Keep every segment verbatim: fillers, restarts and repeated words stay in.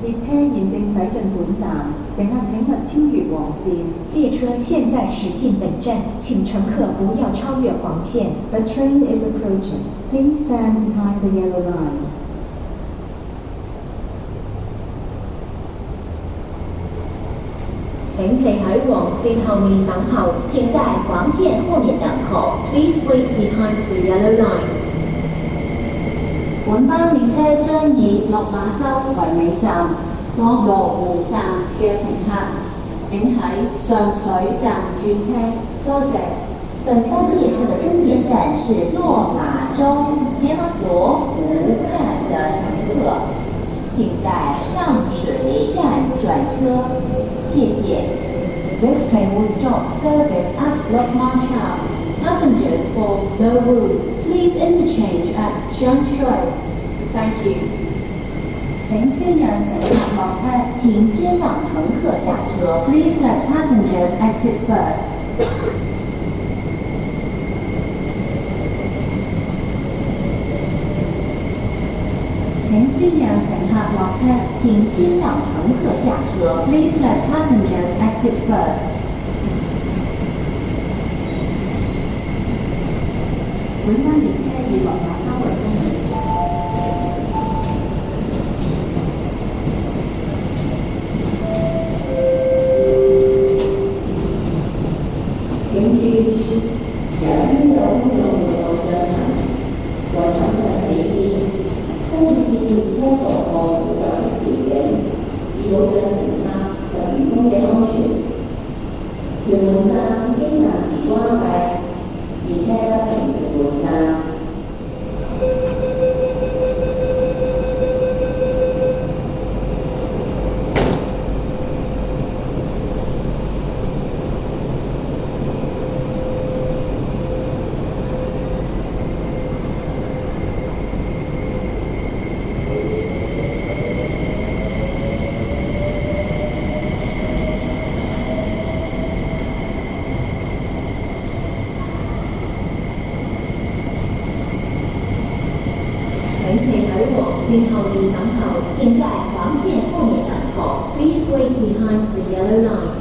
列車現正駛進本站，乘客請勿超越黃線。 列車現在駛進本站，請乘客不要超越黃線。 A train is approaching. Please stand behind the yellow line. 請企喺黃線後面等候，請在黃線後面等候。Please wait behind the yellow line. 本班列車將以落馬洲為尾站，落羅湖站嘅乘客請喺上水站轉車。多謝。 本班列車的終點站是落馬洲接羅湖站的乘客，請在上水站轉車。謝謝。This train will stop service at Lok Ma Chau. Passengers for Lo Wu, please interchange at Jiang Shui. Thank you. 請先讓乘客落車， 請先讓乘客下車。 Please let passengers exit first. 請先讓乘客落車， 請先讓乘客下車。 Please let passengers exit first. 本班列車以落馬洲為終點。 请注意，甲运的公共交通车站，我乘客提议，在进入车走后要提前，以保障乘客和員工嘅安全。屯門站已經暫時關閉，列車不停屯門站。 線後面等候，請在黃線後面等候。Please wait behind the yellow line.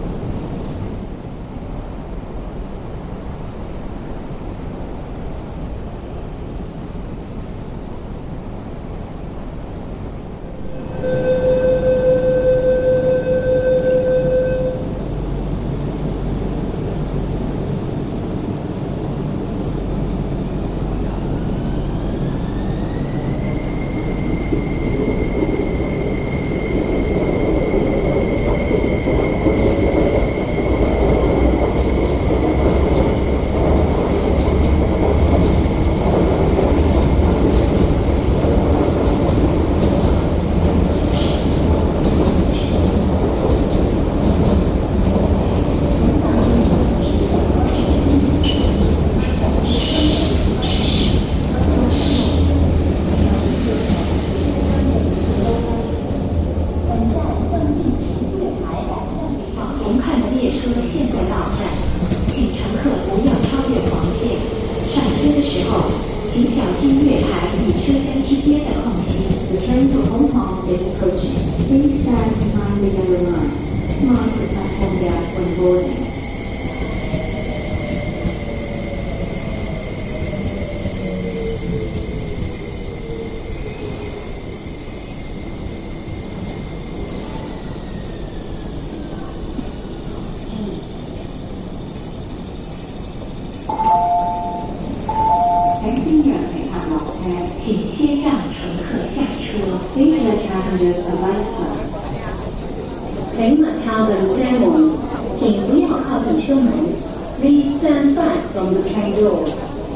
請勿靠近車門，請不要靠近車門。Please stand back from the train doors.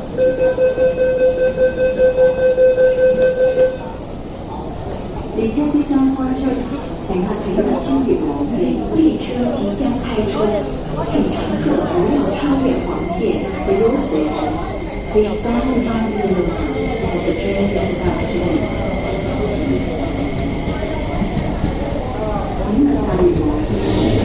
列車即將開出，乘客請勿超越黃線。列車即將開出，請乘客不要超越黃線。The rules are: please stand behind the yellow line as the train is about to leave. 请勿超越黃線。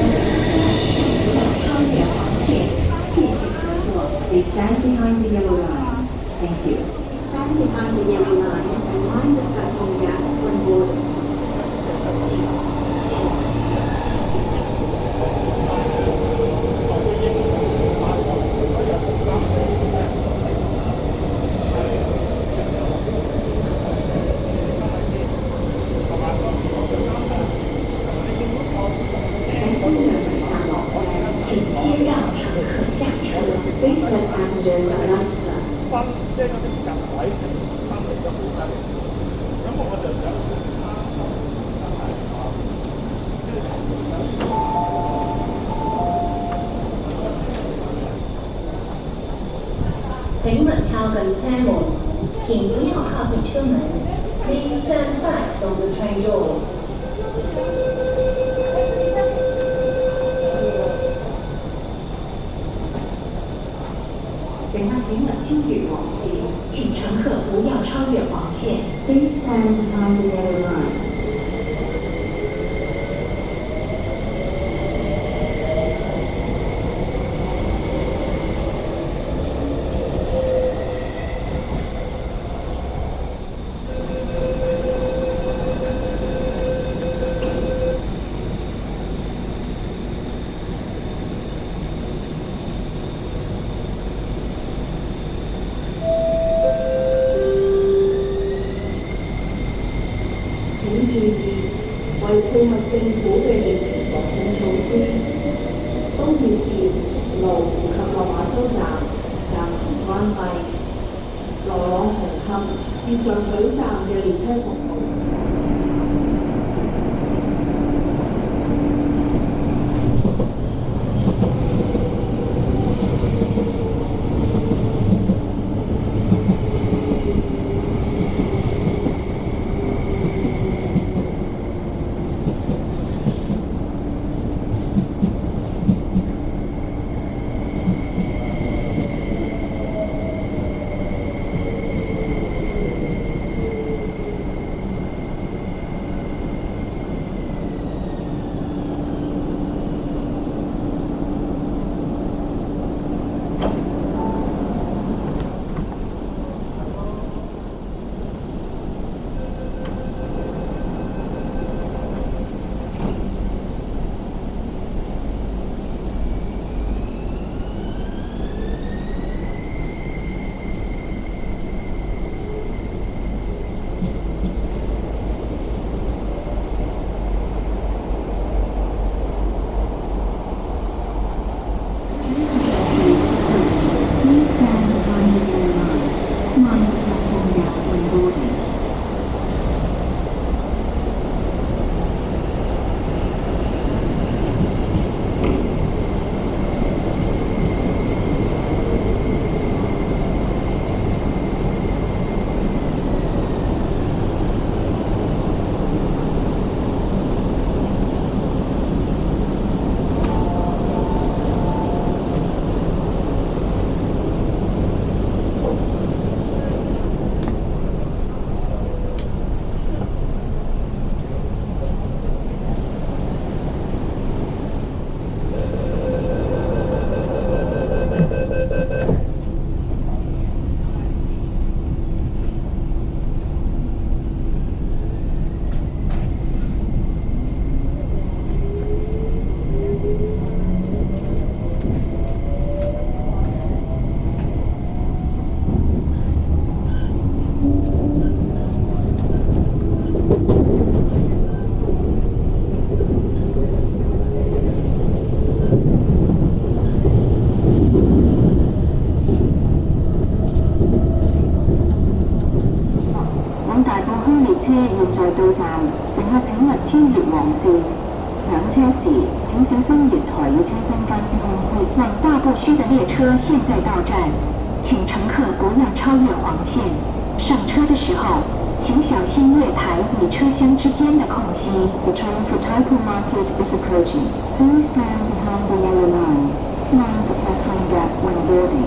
超越黃線，謝謝合作。Please stand behind the yellow line. Thank you. Stand behind the yellow line and mind the passing gap when boarding. 建議為配合政府嘅疫情防控措施，東鐵線羅湖及落馬洲站暫時關閉，來往紅磡至上水站嘅列車服務。 在到站，乘客請勿超越黃線。上車時請小心月台與車廂間之空隙。往大部區的列車現在到站，請乘客不要超越黃線。上車的時候，請小心月台與車廂之間的空隙。The train for Taipei Market is approaching. Please stand behind the yellow line. Mind the platform gap when boarding.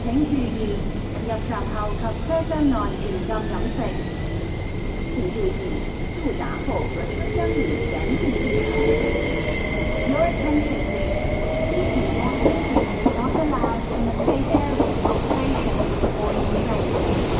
請注意，入閘後及車廂內嚴禁飲食。 請注意，入閘後和車廂裡嚴禁進食。Your attention please. Eating and drinking is not allowed in the safe area of station or in train.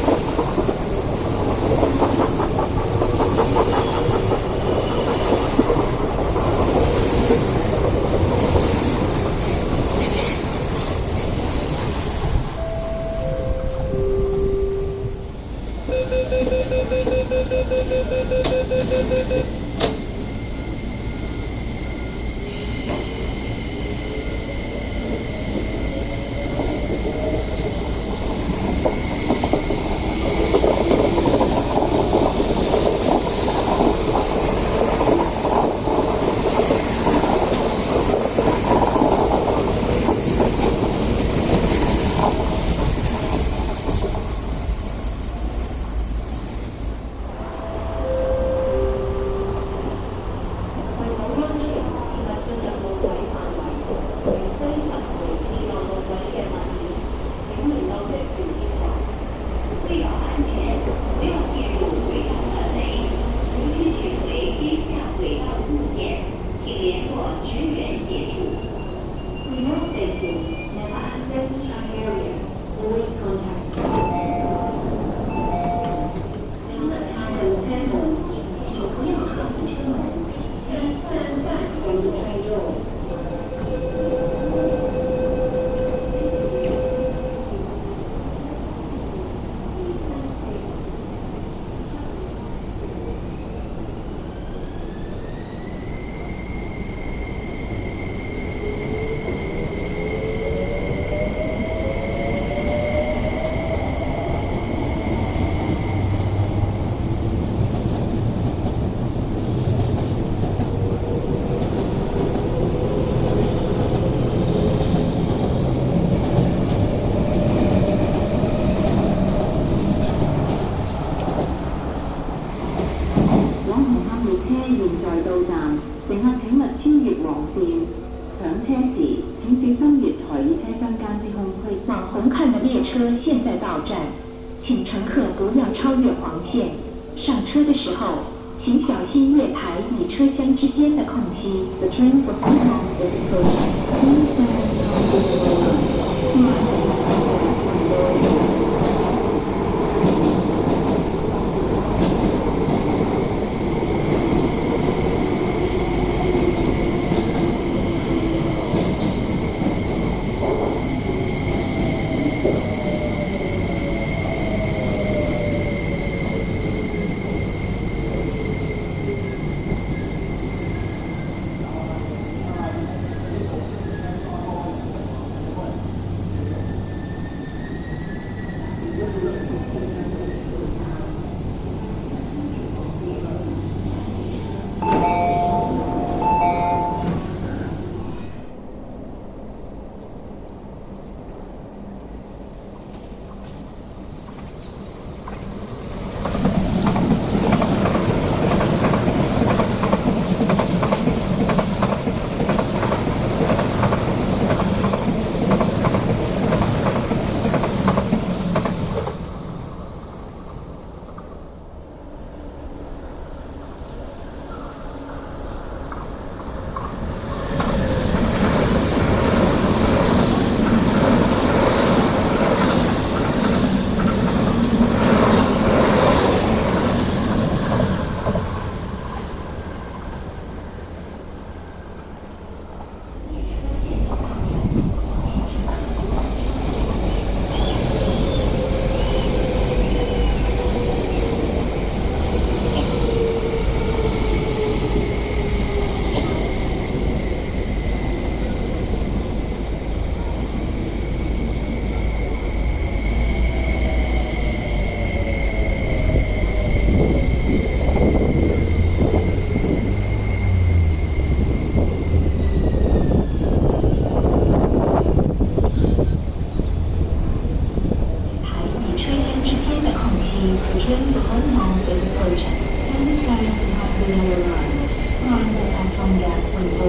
往红看的列车现在到站，请乘客不要超越黄线。上车的时候，请小心月台与车厢之间的空隙。The train for Hong Kong is approaching. Please stand on the railway line.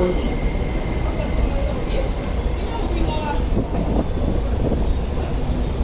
请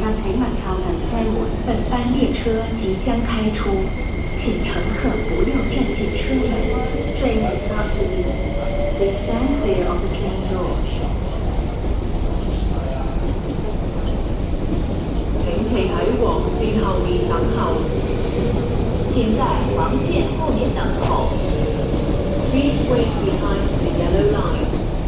下请勿靠近车门。本班列车即将开出，请乘客不要站进车门。This train is about to leave. Please stand clear of the train doors. 请停喺黃線後面等候。請在黃線後面等候。Please wait behind the yellow line.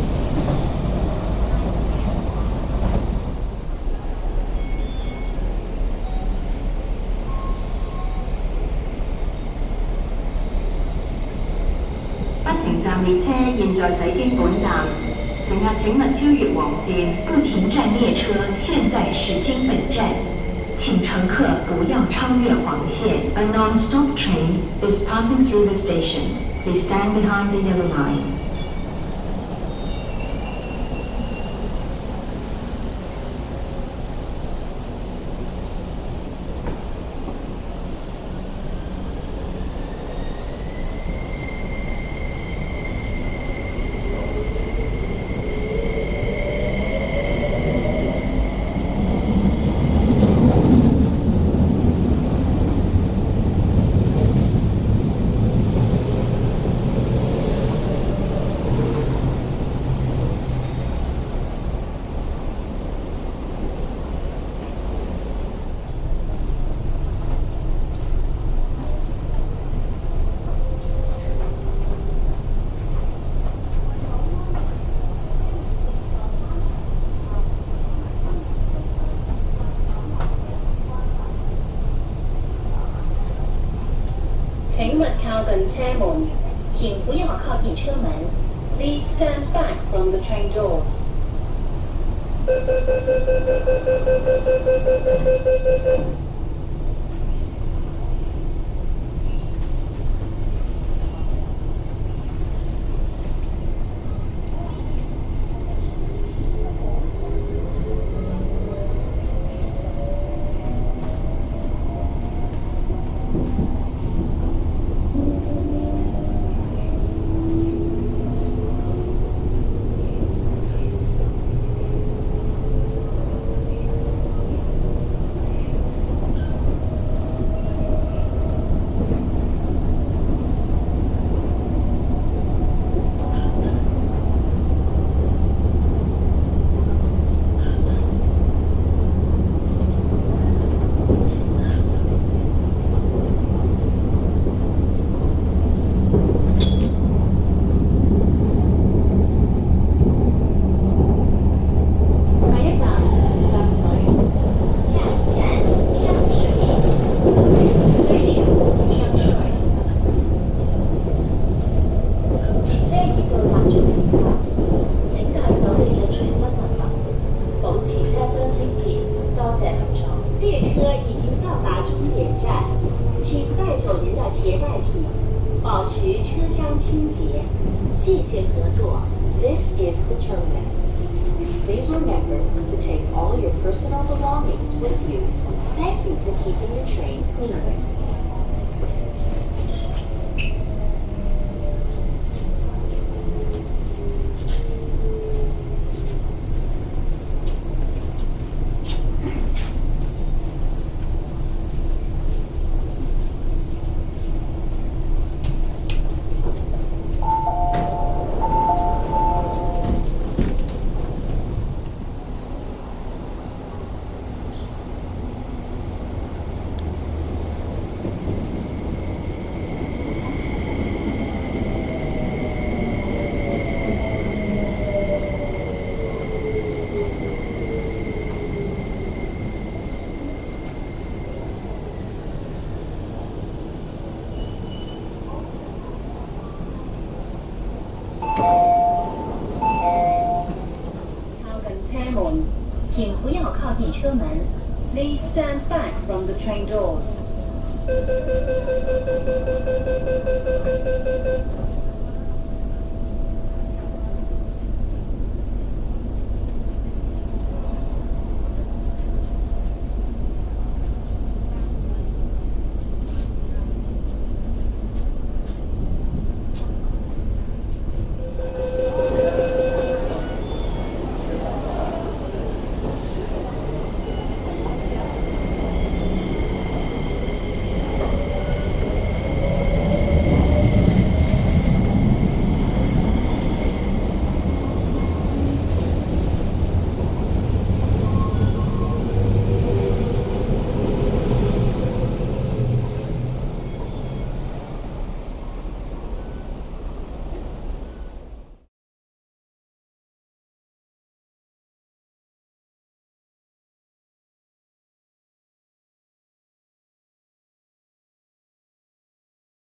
不停站列車現在駛經本站，乘客請勿超越黃線。不停站列車現在駛經本站，請乘客不要超越黃線。A non-stop train is passing through the station. Please stand behind the yellow line. 请勿靠近车门，请不要靠近车门。Please stand back from the train doors. 列车已经到达终点站，请带走您的携带品，保持车厢清洁。谢谢合作。This is the terminus. Please remember to take all your personal belongings with you. Thank you for keeping the train clean. 请不要靠近车门。Please stand back from the train doors.